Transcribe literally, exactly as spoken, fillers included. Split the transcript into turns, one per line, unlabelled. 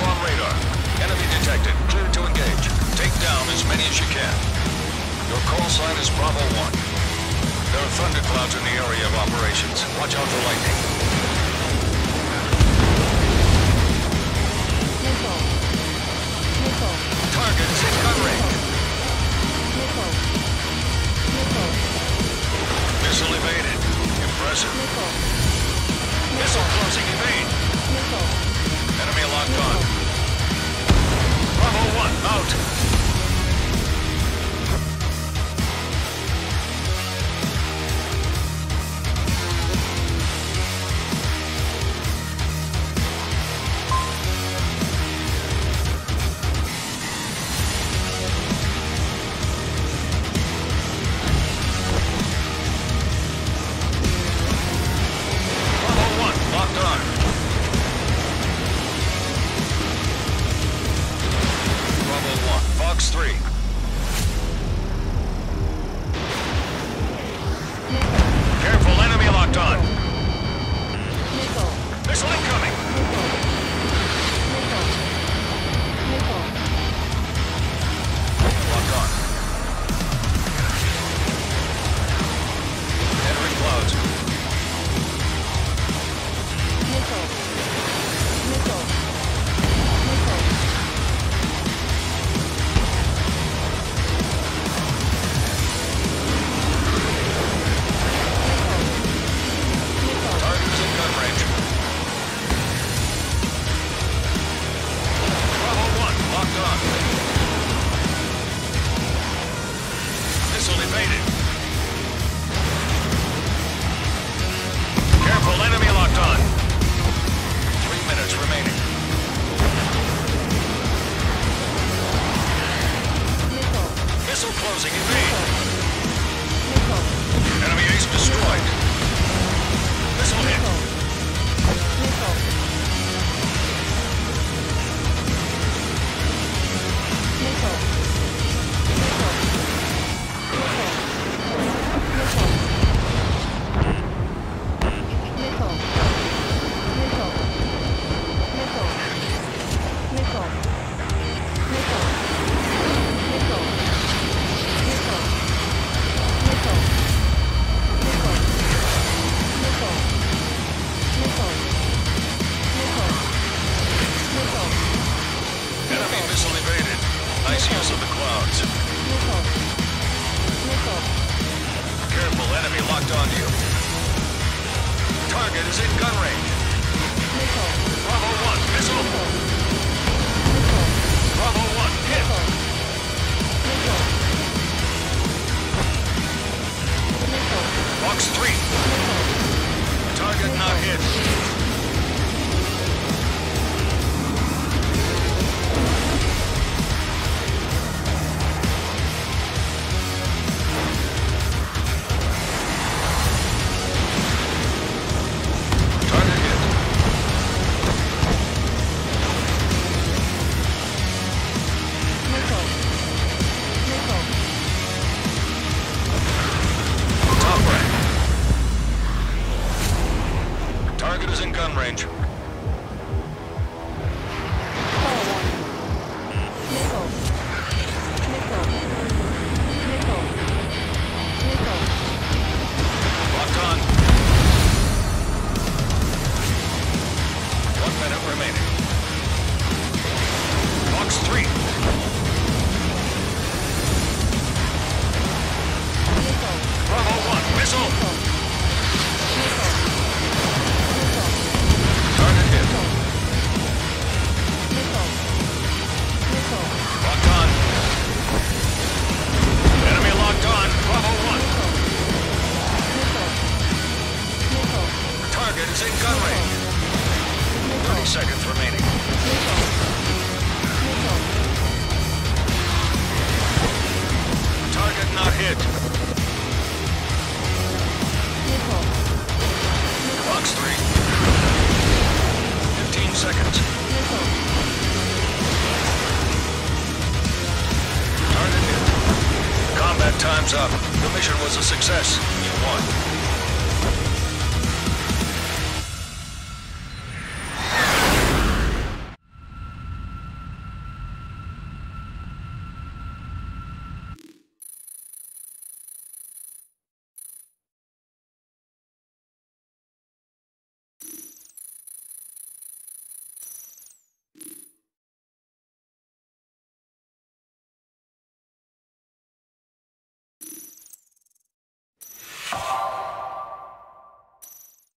on radar. Enemy detected. Clear to engage. Take down as many as you can. Your call sign is Bravo one. There are thunderclouds in the area of operations. Watch out for lightning.
Missile. Missile.
Target is in gun range.
Missile. Missile.
Missile evaded. Impressive.
Missile.
Missile closing. Evade.
Missile.
Enemy locked on. Bravo one, out. Bravo one, locked on. Fox three. Careful, enemy locked on.
Missile.
Missile incoming.
Missile. Missile.
Locked on. Entering clouds.
Missile. Missile. Missile.
Target's in gun range. Bravo one, locked on. Missile evaded. Careful, enemy locked on. Three minutes remaining.
Missile.
Missile closing, evade.
Missile.
Enemy ace destroyed. Missile hit.
Missile. Missile. Missile.
Enemy missile evaded. Nice use of the clouds.
Missile. Missile.
Careful, enemy locked onto you. Target is in gun range.
Missile.
Bravo one, missile.
Missile.
Bravo one, hit.
Missile. Missile.
Fox three. Target not hit. Target hit.
Missile. Missile.
Top rank. Target is in gun range.
Call one. Missile. Missile. Missile. Missile.
Locked on. One minute remaining. Fox three.
Missile.
Bravo one, missile.
Missile. Missile.
Target hit.
Missile. Missile.
Locked on. Enemy locked on. Bravo one.
Missile. Missile.
Target is in gun range. thirty seconds remaining.
Missile. Missile.
Target not hit.
Missile.
Fox three. fifteen seconds.
Missile.
Target hit. Combat time's up. The mission was a success. You won.